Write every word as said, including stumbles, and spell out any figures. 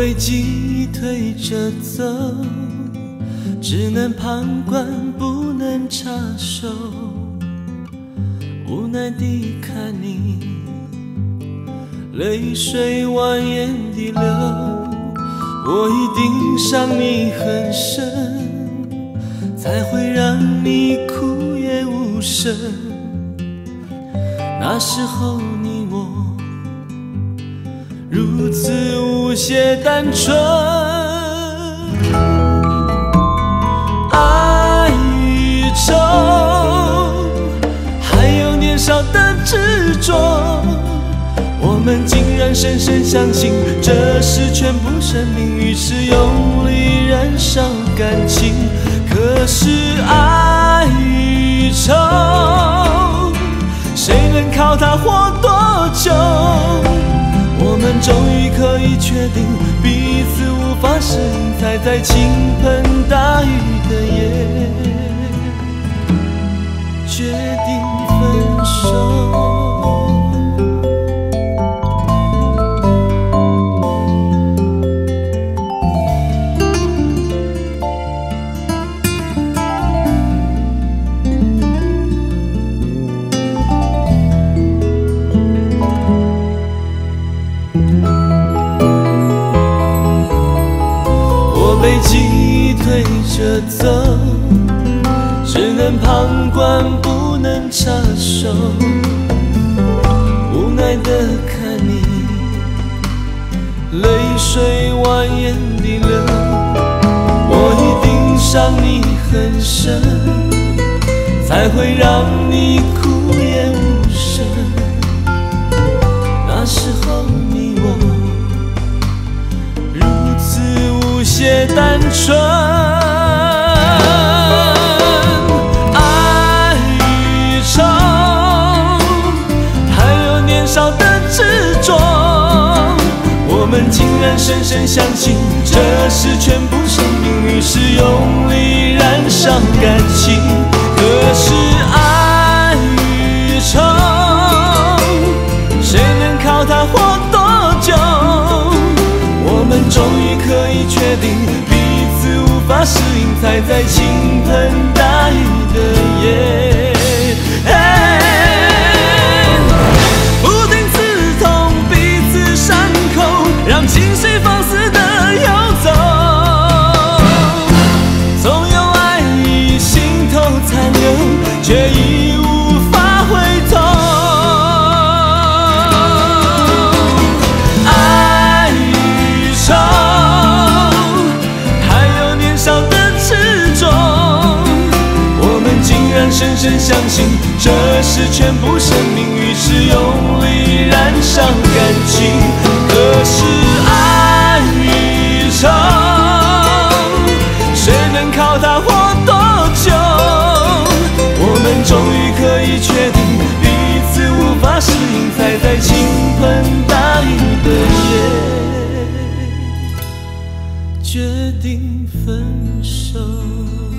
被记忆推着走，只能旁观不能插手，无奈地看你泪水蜿蜒地流，我一定伤你很深，才会让你哭也无声。那时候你我如此无邪单纯，爱与愁，还有年少的执着，我们竟然深深相信这是全部生命，于是用力燃烧感情。可是爱与愁，谁能靠它活多久？我们终于可以确定彼此无法适应，才在倾盆大雨的夜决定分手。被记忆推着走，只能旁观不能插手，无奈地看你泪水蜿蜒地流，我一定伤你很深，才会让你哭也无声。那时候你我如此无邪单纯，爱与愁，还有年少的执着，我们竟然深深相信这是全部生命，于是用力燃烧感情。可是爱与愁，谁能靠它活多久？我们终于可以确定彼此无法适应，才在倾盆大雨的夜不停刺痛彼此伤口，让情绪放肆地游走，总有爱意心头残留，却已无法回头。深深相信这是全部生命，于是用力燃烧感情。可是爱与愁，谁能靠它活多久？我们终于可以确定彼此无法适应，才在倾盆大雨的夜决定分手。